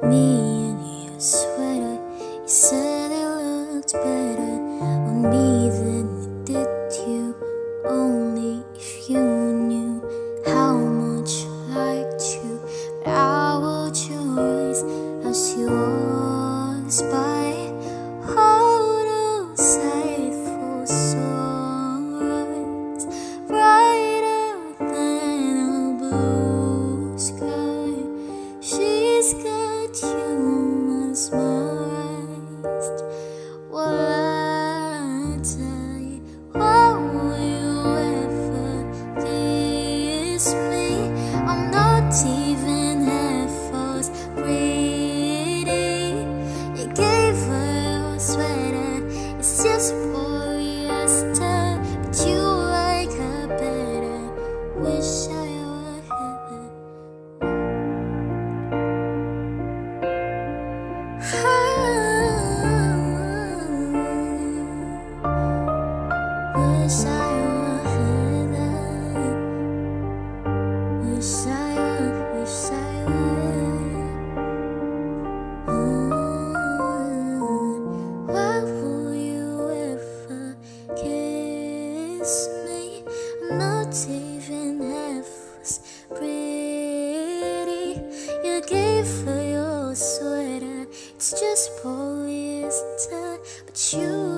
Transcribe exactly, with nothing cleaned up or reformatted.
Me and your sweater, you said it looked better on me than it did you. Only if you knew how much I liked you. But I will choose as you walks by. Hold those faithful sunrise, brighter than a blue sky. She's got you mesmerized. Will I tell you, why will you ever kiss me? I'm not even half as pretty. You gave her your sweater, it's just polyester, but you like her better. Wish I were her. Wish I were her. Wish I were, wish I were. Ooh, why will you ever kiss me? I'm not even half as pretty. You gave her your sweater, it's just polyester, but you